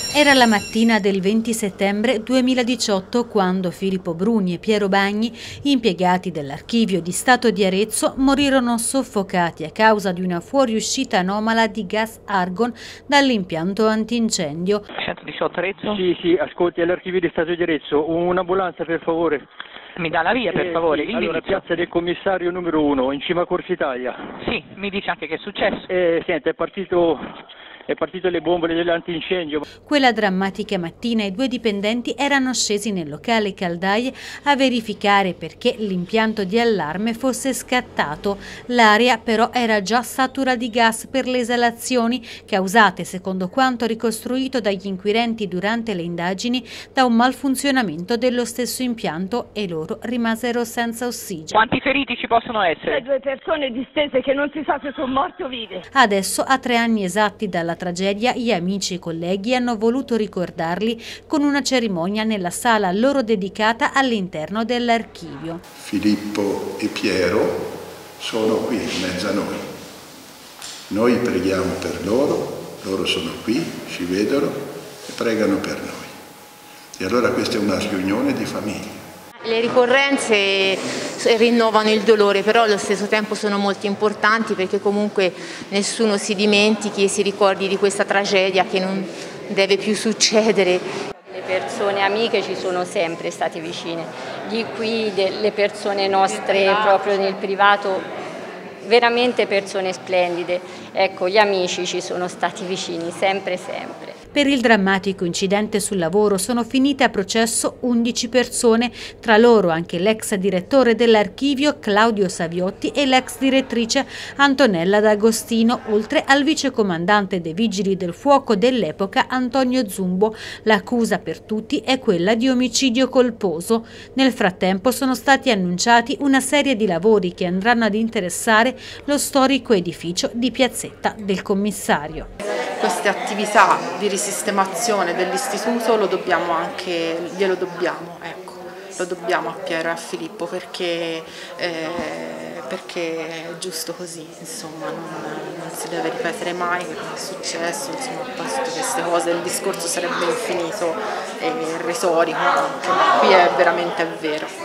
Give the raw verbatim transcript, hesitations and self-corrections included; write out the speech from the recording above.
Era la mattina del venti settembre duemiladiciotto quando Filippo Bruni e Piero Bagni, impiegati dell'Archivio di Stato di Arezzo, morirono soffocati a causa di una fuoriuscita anomala di gas argon dall'impianto antincendio. centodiciotto Arezzo? Sì, sì, ascolti, all'Archivio di Stato di Arezzo, un'ambulanza per favore. Mi dà la via per Eh, favore, sì, allora, piazza del commissario numero uno, in cima a Corso Italia. Sì, mi dice anche che è successo. Eh, senta, è partito... È partito le bombole dell'antincendio. Quella drammatica mattina i due dipendenti erano scesi nel locale caldaie a verificare perché l'impianto di allarme fosse scattato. L'aria però era già satura di gas per le esalazioni causate, secondo quanto ricostruito dagli inquirenti durante le indagini, da un malfunzionamento dello stesso impianto e loro rimasero senza ossigeno. Quanti feriti ci possono essere? Le due persone distese che non si sa se sono morte o vive. Adesso, a tre anni esatti dalla tragedia, gli amici e colleghi hanno voluto ricordarli con una cerimonia nella sala loro dedicata all'interno dell'archivio. Filippo e Piero sono qui in mezzo a noi. Noi preghiamo per loro, loro sono qui, ci vedono e pregano per noi. E allora questa è una riunione di famiglia. Le ricorrenze rinnovano il dolore, però allo stesso tempo sono molto importanti perché comunque nessuno si dimentichi e si ricordi di questa tragedia che non deve più succedere. Le persone amiche ci sono sempre state vicine, di qui le persone nostre proprio nel privato, veramente persone splendide. Ecco, gli amici ci sono stati vicini, sempre sempre. Per il drammatico incidente sul lavoro sono finite a processo undici persone, tra loro anche l'ex direttore dell'archivio Claudio Saviotti e l'ex direttrice Antonella D'Agostino, oltre al vicecomandante dei Vigili del Fuoco dell'epoca Antonio Zumbo. L'accusa per tutti è quella di omicidio colposo. Nel frattempo sono stati annunciati una serie di lavori che andranno ad interessare lo storico edificio di Piazzetta del Commissario. Queste attività di risistemazione dell'istituto lo dobbiamo anche, glielo dobbiamo, ecco, lo dobbiamo a Piero e a Filippo perché, eh, perché è giusto così, insomma, non, non si deve ripetere mai quello che è successo, insomma, poi tutte queste cose, il discorso sarebbe infinito e retorico anche, ma qui è veramente vero.